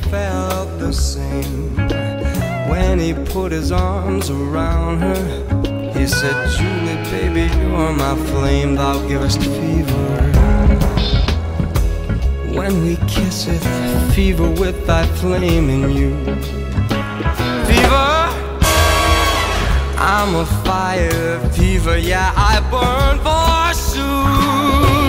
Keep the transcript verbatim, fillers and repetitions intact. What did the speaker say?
felt the same when he put his arms around her. He said, Julie, baby, you're my flame, thou givest fever. When we kiss it, fever with thy flame in you. Fever, I'm a fire fever, yeah, I burn forsooth.